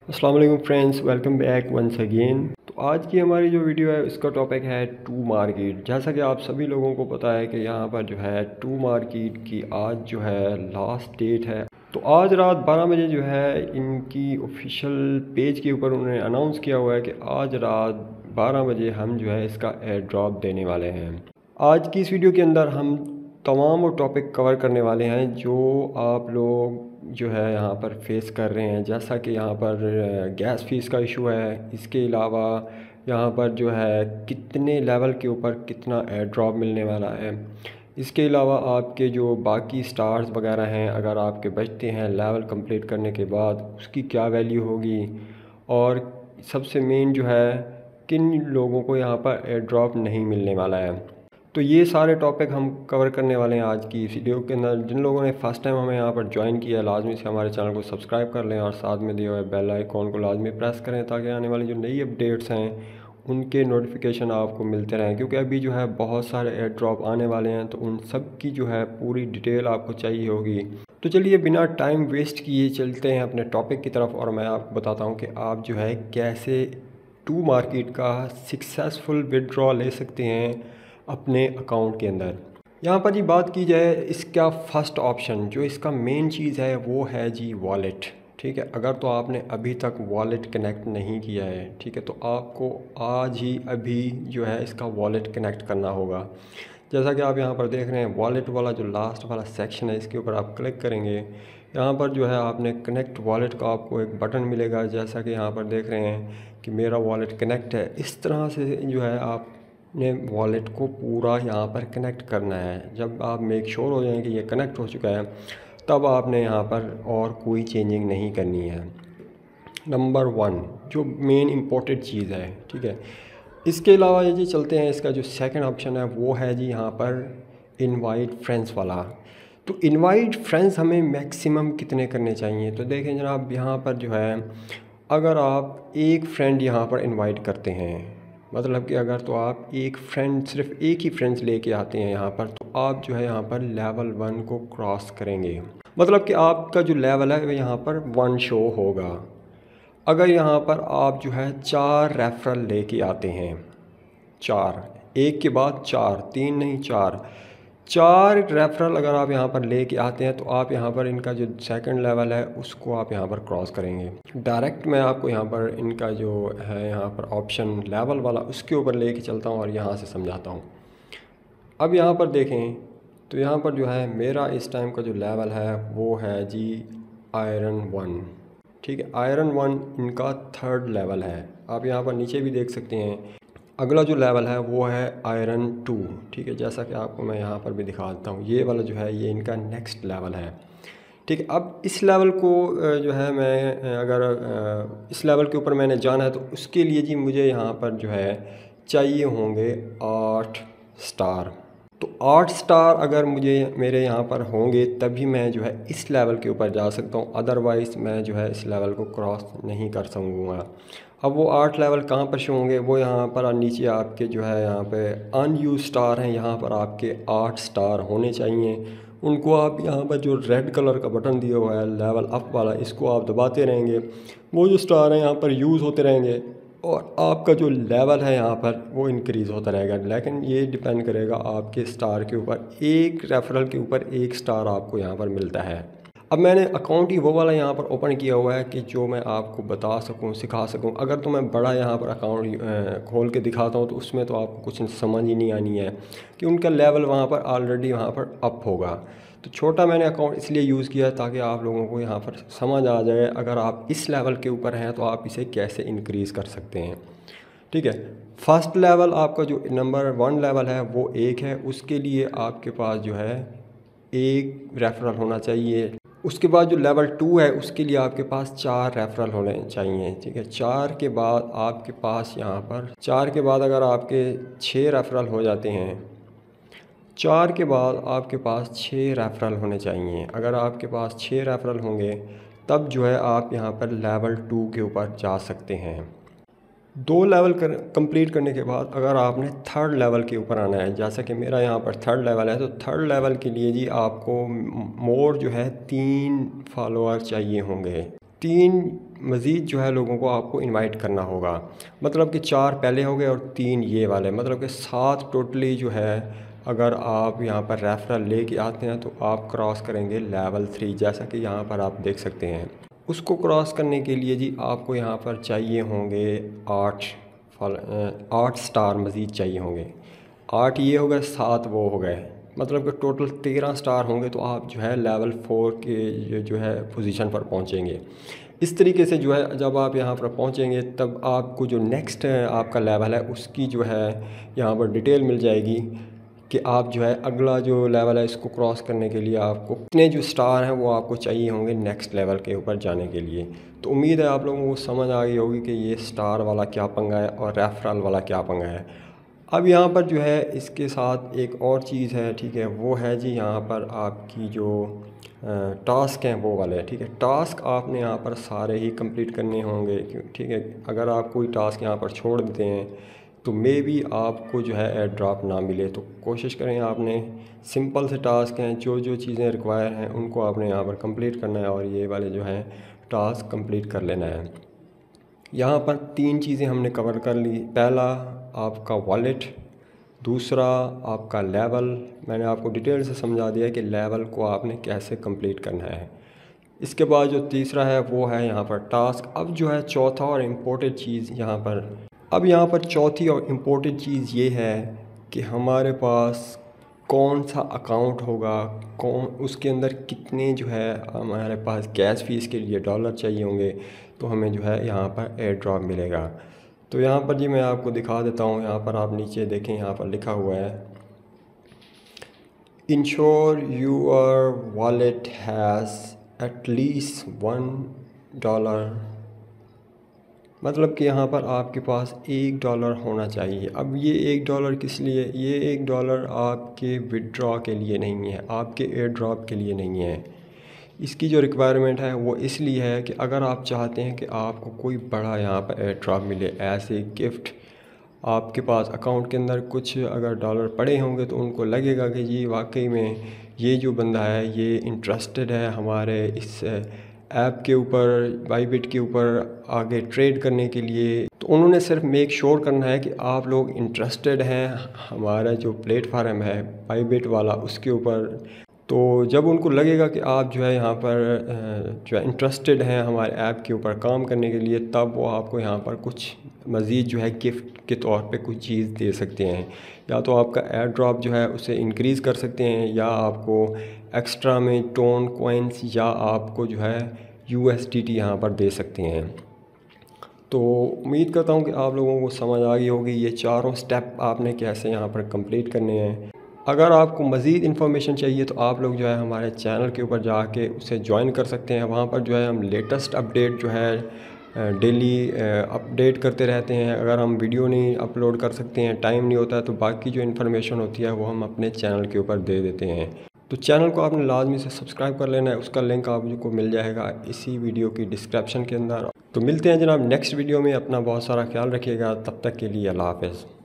अस्सलाम वालेकुम friends, welcome back once again. तो आज की हमारी जो वीडियो है उसका टॉपिक है टू मार्केट। जैसा कि आप सभी लोगों को पता है कि यहाँ पर जो है टू मार्केट की आज जो है लास्ट डेट है। तो आज रात 12 बजे जो है इनकी ऑफिशियल पेज के ऊपर उन्होंने अनाउंस किया हुआ है कि आज रात 12 बजे हम जो है इसका एयर ड्रॉप देने वाले हैं। आज की इस वीडियो के अंदर हम तमाम वो टॉपिक कवर करने वाले हैं जो आप लोग जो है यहाँ पर फेस कर रहे हैं। जैसा कि यहाँ पर गैस फीस का इशू है, इसके अलावा यहाँ पर जो है कितने लेवल के ऊपर कितना एयर ड्रॉप मिलने वाला है, इसके अलावा आपके जो बाकी स्टार्स वगैरह हैं अगर आपके बचते हैं लेवल कंप्लीट करने के बाद उसकी क्या वैल्यू होगी, और सबसे मेन जो है किन लोगों को यहाँ पर एयर ड्रॉप नहीं मिलने वाला है। तो ये सारे टॉपिक हम कवर करने वाले हैं आज की इस वीडियो के अंदर। जिन लोगों ने फ़र्स्ट टाइम हमें यहाँ पर ज्वाइन किया है लाजमी से हमारे चैनल को सब्सक्राइब कर लें और साथ में दिए हुए बेल आइकॉन को लाजमी प्रेस करें ताकि आने वाली जो नई अपडेट्स हैं उनके नोटिफिकेशन आपको मिलते रहें। क्योंकि अभी जो है बहुत सारे एयर ड्रॉप आने वाले हैं तो उन सब की जो है पूरी डिटेल आपको चाहिए होगी। तो चलिए बिना टाइम वेस्ट किए चलते हैं अपने टॉपिक की तरफ और मैं आपको बताता हूँ कि आप जो है कैसे टू मार्केट का सक्सेसफुल विड्रॉ ले सकते हैं अपने अकाउंट के अंदर। यहाँ पर जी बात की जाए इसका फ़र्स्ट ऑप्शन जो इसका मेन चीज़ है वो है जी वॉलेट। ठीक है, अगर तो आपने अभी तक वॉलेट कनेक्ट नहीं किया है, ठीक है, तो आपको आज ही अभी जो है इसका वॉलेट कनेक्ट करना होगा। जैसा कि आप यहाँ पर देख रहे हैं वॉलेट वाला जो लास्ट वाला सेक्शन है इसके ऊपर आप क्लिक करेंगे। यहाँ पर जो है आपने कनेक्ट वॉलेट का आपको एक बटन मिलेगा। जैसा कि यहाँ पर देख रहे हैं कि मेरा वॉलेट कनेक्ट है, इस तरह से जो है आप ने वॉलेट को पूरा यहाँ पर कनेक्ट करना है। जब आप मेक श्योर हो जाएं कि ये कनेक्ट हो चुका है तब आपने यहाँ पर और कोई चेंजिंग नहीं करनी है। नंबर 1 जो मेन इम्पोर्टेंट चीज़ है, ठीक है। इसके अलावा ये जी चलते हैं इसका जो सेकंड ऑप्शन है वो है जी यहाँ पर इनवाइट फ्रेंड्स वाला। तो इनवाइट फ्रेंड्स हमें मैक्सिमम कितने करने चाहिए? तो देखें जनाब, यहाँ पर जो है अगर आप एक फ्रेंड यहाँ पर इनवाइट करते हैं, मतलब कि अगर तो आप एक फ्रेंड सिर्फ एक ही फ्रेंड्स लेके आते हैं यहाँ पर, तो आप जो है यहाँ पर लेवल 1 को क्रॉस करेंगे। मतलब कि आपका जो लेवल है वो यहाँ पर 1 शो होगा। अगर यहाँ पर आप जो है 4 रेफरल लेके आते हैं, 4 एक के बाद 4, 3 नहीं 4 रेफरल अगर आप यहाँ पर लेके आते हैं तो आप यहाँ पर इनका जो सेकंड लेवल है उसको आप यहाँ पर क्रॉस करेंगे। डायरेक्ट मैं आपको यहाँ पर इनका जो है यहाँ पर ऑप्शन लेवल वाला उसके ऊपर लेके चलता हूँ और यहाँ से समझाता हूँ। अब यहाँ पर देखें तो यहाँ पर जो है मेरा इस टाइम का जो लेवल है वो है जी आयरन 1। ठीक है, आयरन 1 इनका 3rd लेवल है। आप यहाँ पर नीचे भी देख सकते हैं अगला जो लेवल है वो है आयरन 2। ठीक है, जैसा कि आपको मैं यहाँ पर भी दिखा देता हूँ, ये वाला जो है ये इनका नेक्स्ट लेवल है। ठीक है, अब इस लेवल को जो है मैं अगर इस लेवल के ऊपर मैंने जाना है तो उसके लिए जी मुझे यहाँ पर जो है चाहिए होंगे 8 स्टार। तो 8 स्टार अगर मुझे मेरे यहाँ पर होंगे तभी मैं जो है इस लेवल के ऊपर जा सकता हूँ, अदरवाइज़ मैं जो है इस लेवल को क्रॉस नहीं कर सकूँगा। अब वो 8 लेवल कहाँ पर शो होंगे? वो यहाँ पर नीचे आपके जो है यहाँ पे अनयूज स्टार हैं, यहाँ पर आपके 8 स्टार होने चाहिए। उनको आप यहाँ पर जो रेड कलर का बटन दिया हुआ है लेवल अप वाला, इसको आप दबाते रहेंगे, वो जो स्टार हैं यहाँ पर यूज़ होते रहेंगे और आपका जो लेवल है यहाँ पर वो इंक्रीज़ होता रहेगा। लेकिन ये डिपेंड करेगा आपके स्टार के ऊपर, एक रेफरल के ऊपर 1 स्टार आपको यहाँ पर मिलता है। अब मैंने अकाउंट ही वो वाला यहाँ पर ओपन किया हुआ है कि जो मैं आपको बता सकूँ, सिखा सकूँ। अगर तो मैं बड़ा यहाँ पर अकाउंट खोल के दिखाता हूँ तो उसमें तो आपको कुछ समझ ही नहीं आनी है कि उनका लेवल वहाँ पर ऑलरेडी वहाँ पर अप होगा। तो छोटा मैंने अकाउंट इसलिए यूज़ किया ताकि आप लोगों को यहाँ पर समझ आ जाए अगर आप इस लेवल के ऊपर हैं तो आप इसे कैसे इंक्रीज़ कर सकते हैं। ठीक है, फर्स्ट लेवल आपका जो नंबर 1 लेवल है वो 1 है, उसके लिए आपके पास जो है 1 रेफरल होना चाहिए। उसके बाद जो लेवल 2 है उसके लिए आपके पास 4 रेफरल होने चाहिए। ठीक है, 4 के बाद आपके पास यहाँ पर 4 के बाद अगर आपके 6 रेफरल हो जाते हैं, 4 के बाद आपके पास 6 रेफरल होने चाहिए। अगर आपके पास 6 रेफरल होंगे तब जो है आप यहाँ पर लेवल 2 के ऊपर जा सकते हैं। 2 लेवल कंप्लीट करने के बाद अगर आपने 3rd लेवल के ऊपर आना है, जैसा कि मेरा यहाँ पर 3rd लेवल है, तो 3rd लेवल के लिए जी आपको मोर जो है 3 फॉलोअर चाहिए होंगे। 3 मज़ीद जो है लोगों को आपको इनवाइट करना होगा। मतलब कि 4 पहले हो गए और 3 ये वाले, मतलब कि 7 टोटली जो है अगर आप यहाँ पर रेफरल लेके आते हैं तो आप क्रॉस करेंगे लेवल 3, जैसा कि यहाँ पर आप देख सकते हैं। उसको क्रॉस करने के लिए जी आपको यहाँ पर चाहिए होंगे 8 स्टार मज़ीद चाहिए होंगे। 8 ये हो गए, 7 वो हो गए, मतलब कि टोटल 13 स्टार होंगे तो आप जो है लेवल 4 के जो है पोजीशन पर पहुंचेंगे। इस तरीके से जो है जब आप यहाँ पर पहुंचेंगे तब आपको जो नेक्स्ट आपका लेवल है उसकी जो है यहाँ पर डिटेल मिल जाएगी कि आप जो है अगला जो लेवल है इसको क्रॉस करने के लिए आपको कितने जो स्टार हैं वो आपको चाहिए होंगे नेक्स्ट लेवल के ऊपर जाने के लिए। तो उम्मीद है आप लोगों को समझ आ गई होगी कि ये स्टार वाला क्या पंगा है और रेफरल वाला क्या पंगा है। अब यहाँ पर जो है इसके साथ एक और चीज़ है, ठीक है, वो है जी यहाँ पर आपकी जो टास्क हैं वो वाले, ठीक है। टास्क आपने यहाँ पर सारे ही कंप्लीट करने होंगे, ठीक है। अगर आप कोई टास्क यहाँ पर छोड़ देते हैं तो मे बी आपको जो है एयर ड्रॉप ना मिले। तो कोशिश करें, आपने सिंपल से टास्क हैं, जो जो चीज़ें रिक्वायर हैं उनको आपने यहाँ पर कंप्लीट करना है और ये वाले जो है टास्क कंप्लीट कर लेना है। यहाँ पर 3 चीज़ें हमने कवर कर ली। पहला आपका वॉलेट, दूसरा आपका लेवल, मैंने आपको डिटेल से समझा दिया कि लेवल को आपने कैसे कंप्लीट करना है। इसके बाद जो तीसरा है वो है यहाँ पर टास्क। अब जो है चौथा और इम्पोर्टेंट चीज़ यहाँ पर चौथी और इम्पोर्टेंट चीज़ ये है कि हमारे पास कौन सा अकाउंट होगा, कौन उसके अंदर कितने जो है हमारे पास गैस फीस के लिए डॉलर चाहिए होंगे, तो हमें जो है यहाँ पर एयर ड्रॉप मिलेगा। तो यहाँ पर जी मैं आपको दिखा देता हूँ। यहाँ पर आप नीचे देखें, यहाँ पर लिखा हुआ है ensure your wallet has at least $1, मतलब कि यहाँ पर आपके पास $1 होना चाहिए। अब ये $1 किस लिए? ये $1 आपके विड्रॉ के लिए नहीं है, आपके एयर ड्रॉप के लिए नहीं है। इसकी जो रिक्वायरमेंट है वो इसलिए है कि अगर आप चाहते हैं कि आपको कोई बड़ा यहाँ पर एयर ड्रॉप मिले एज ए गिफ्ट, आपके पास अकाउंट के अंदर कुछ अगर डॉलर पड़े होंगे तो उनको लगेगा कि जी वाकई में ये जो बंदा है ये इंटरेस्टेड है हमारे इस ऐप के ऊपर, बाईबिट के ऊपर आगे ट्रेड करने के लिए। तो उन्होंने सिर्फ मेक श्योर करना है कि आप लोग इंटरेस्टेड हैं हमारा जो प्लेटफार्म है बाईबिट वाला उसके ऊपर। तो जब उनको लगेगा कि आप जो है यहाँ पर जो है इंटरेस्टेड हैं हमारे ऐप के ऊपर काम करने के लिए, तब वो आपको यहाँ पर कुछ मज़ीद जो है गिफ्ट के तौर पे कुछ चीज़ दे सकते हैं। या तो आपका एयर ड्रॉप जो है उसे इंक्रीज़ कर सकते हैं, या आपको एक्स्ट्रा में टोन कॉइन्स, या आपको जो है USDT यहाँ पर दे सकते हैं। तो उम्मीद करता हूँ कि आप लोगों को समझ आ गई होगी ये चारों स्टेप आपने कैसे यहाँ पर कंप्लीट करने हैं। अगर आपको मज़ीद इन्फॉर्मेशन चाहिए तो आप लोग जो है हमारे चैनल के ऊपर जाके उसे ज्वाइन कर सकते हैं। वहाँ पर जो है हम लेटेस्ट अपडेट जो है डेली अपडेट करते रहते हैं। अगर हम वीडियो नहीं अपलोड कर सकते हैं, टाइम नहीं होता है, तो बाकी जो इन्फॉर्मेशन होती है वो हम अपने चैनल के ऊपर दे देते हैं। तो चैनल को आपने लाजमी से सब्सक्राइब कर लेना है, उसका लिंक आपको मिल जाएगा इसी वीडियो की डिस्क्रिप्शन के अंदर। तो मिलते हैं जनाब नेक्स्ट वीडियो में। अपना बहुत सारा ख्याल रखिएगा, तब तक के लिए अल्लाह हाफ़िज़।